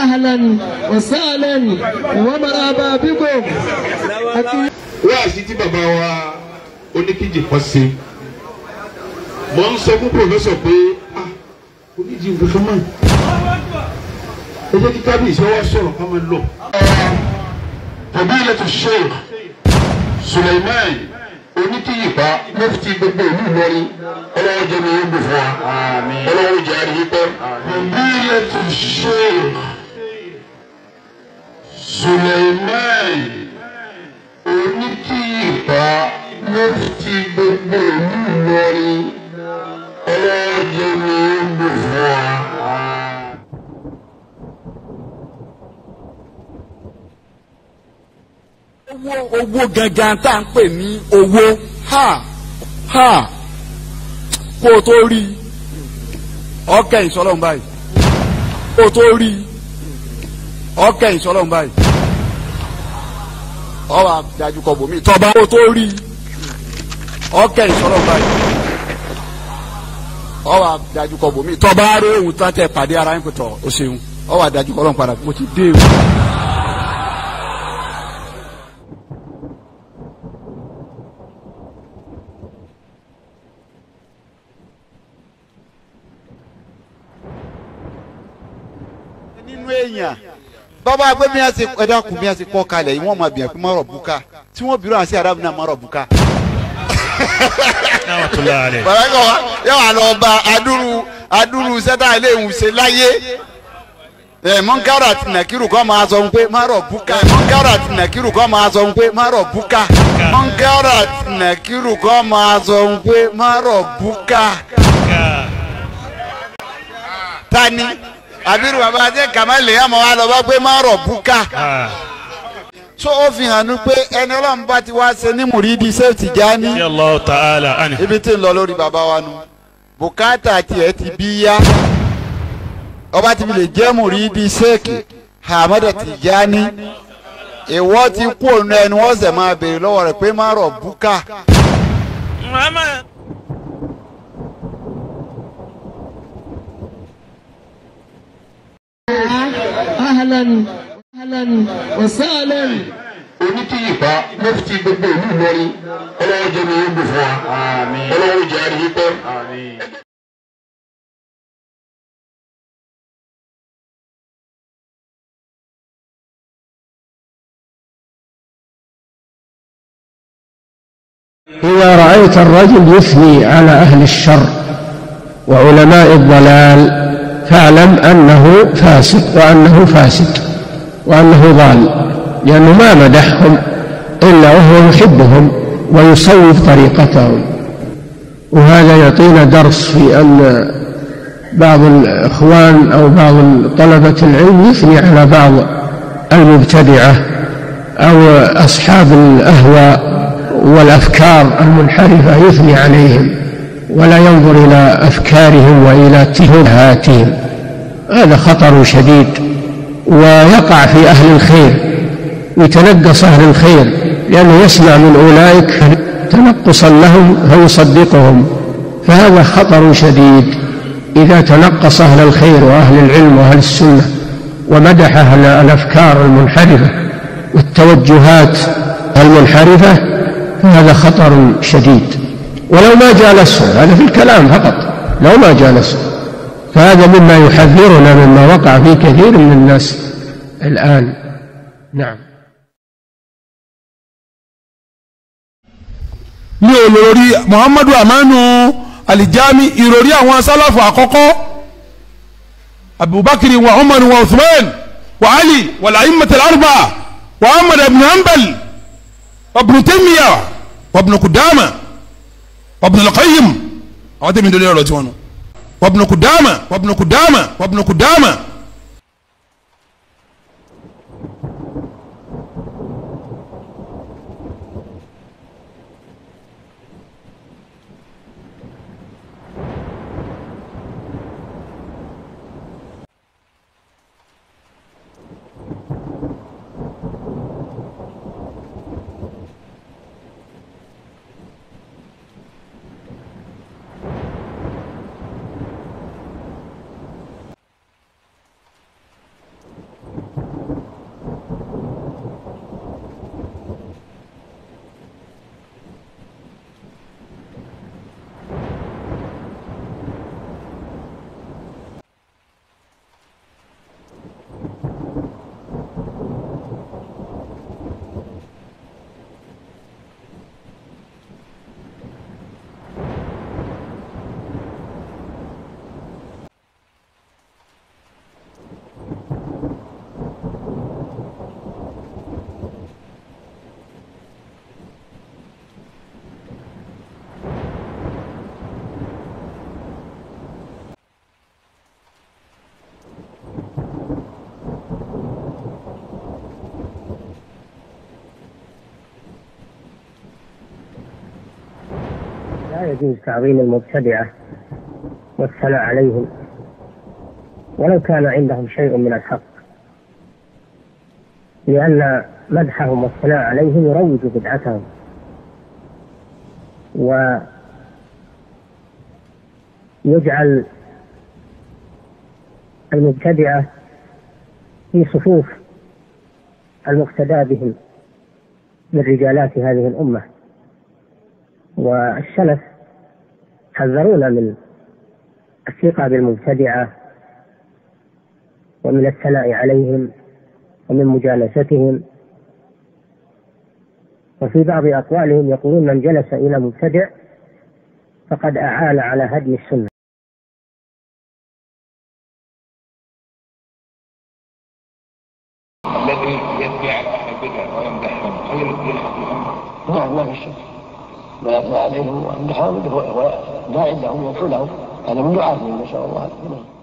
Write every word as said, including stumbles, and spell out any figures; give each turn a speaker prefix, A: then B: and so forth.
A: أهلا وسهلا ومرحبا بكم.
B: wáàsí tí bàbá wa Oníkìjì kọ́ sí mo ń sọ fún pòfẹ́sọ̀ pé ah oníjì nǹkan kan mọ́ ẹ jẹ́ kí kábíyèsí ọwọ́ sọ̀rọ̀ ká máa lọ. Fadilatu Sheikh Suleiman Oníkìjì pa mufti gbogbo ìlú Ìlọrin ọlọ́wọ́ jẹ́ mi yóò bù fún wa ọlọ́wọ́ jẹ́ àríyí pẹ́. Fadilatu Sheikh Suleiman Oníkìjì pa mufti gbogbo ìlú Ìlọrin ọlọ́wọ́ jẹ́ mi yóò bù fún wa.
C: owó owó gangan tá à ń pè ní owó ha ha kó o tó rí ọkẹ ìsọlọ́run báyìí kó o tó rí ọkẹ ìsọlọ́run báyìí ọwọ́ àdájú kọ bòmí tọ́ba kó o tó rí ọkẹ ìsọlọ́run báyìí ọwọ́ àdájú kọ bòmí tọ́ba rí ohun tó tẹ pàdé ara yín pẹ̀tọ̀ o ṣeun ọwọ́ àdájú kọ lọ́n padà mo ti dé o.
D: nínú èèyàn bàbá pé mi àti ẹ̀dá kù mi àti kọ́ kalẹ̀ yìí wọ́n máa bìyàn pé mọ́rọ̀ bùkà tí wọ́n bìrọ̀ àti arábìnrin náà mọ́rọ̀ bùkà. bàbá kọ́ wa yóò wà lọ bá adúrú adúrú sẹ́tà ilé ìwùsẹ̀ láyé ẹ̀ mọ́nkárà àti nàkírù kọ́ máa sọ pé mọ́rọ̀ bùkà mọ́nkárà àti nàkírù kọ́ máa sọ pé mọ́rọ̀ bùkà mọ́nkárà àti nàkírù kọ́ máa sọ pé mọ́rọ̀ bùkà. tani abiru baba ase kamale àmọ́ wa lọ bá pé má rọ̀ búkà so ó fi hàn ní pé ẹni ọlọ́run bá ti wá ṣe ní mùrídìí ṣé Tìjání ibi tí ń lọ lórí bàbá wa nu bùkátà tiẹ̀ ti bí yá ọba ti fi lè jẹ́ mùrídìí Sheikh Ahmad Tìjání ìwọ ti kú òun ẹni wọ́n sẹ̀ máa béèrè lọ́wọ́ rẹ̀ pé má rọ̀ búkà.
A: أهلا أهلا وسهلا.
B: Oníkìjì pa mufti gbogbo ìlú Ìlọrin ọlọ́wọ́ jẹ́ mi yóò bù fún wa ọlọ́wọ́ jẹ́ àríyí pẹ́.
E: إذا رأيت الرجل يثني على أهل الشر وعلماء الضلال فاعلم أنه فاسد وأنه فاسد وأنه ضال لأنه ما مدحهم إلا وهو يحبهم ويصوب طريقتهم. وهذا يعطينا درس في أن بعض الإخوان أو بعض طلبة العلم يثني على بعض المبتدعة أو أصحاب الأهواء والأفكار المنحرفة يثني عليهم ولا ينظر إلى أفكارهم وإلى تهاتهم. هذا خطر شديد ويقع في أهل الخير ويتنقص أهل الخير لأنه يسمع من أولئك تنقصا لهم فيصدقهم فهذا خطر شديد. إذا تنقص أهل الخير وأهل العلم وأهل السنة ومدح أهل الأفكار المنحرفة والتوجهات المنحرفة فهذا خطر شديد. ولو ما جالسهم هذا في الكلام فقط لو ما جالسهم فهذا مما يحذرنا مما وقع في كثير من الناس الآن. نعم.
F: ní olórí Muhammadu Amanu Alijami ìròrí àwọn sálàfù àkọ́kọ́ Abubakar wa Umar wa Uthman wa Ali wa al-a'immat al-arba'a wa Ahmad ibn Hanbal wa Ibn Taymiyyah wa Ibn Qudama wa Ibn al-Qayyim àwọn tẹ̀mí ìdólé ọ̀rọ̀ tí wọ́n nù wa Ibn Qudama wa Ibn Qudama wa Ibn Qudama.
G: لا يجوز تعظيم المبتدعة والثناء عليهم ولو كان عندهم شيء من الحق، لأن مدحهم والثناء عليهم يروج بدعتهم ويجعل المبتدعة في صفوف المقتدى بهم من رجالات هذه الأمة. والسلف حذرونا من الثقة بالمبتدعة ومن الثناء عليهم ومن مجالستهم. وفي بعض أقوالهم يقولون من جلس إلى مبتدع فقد أعان على هدم السنة.
H: الذي يدعي أهل البدع ويمدحهم هل يلحق بهم؟
I: نعم، ما في شك، ما يدعي عليهم ويمدحهم وداعي لهم ويدعو لهم، هذا من دعائهم، نسأل الله.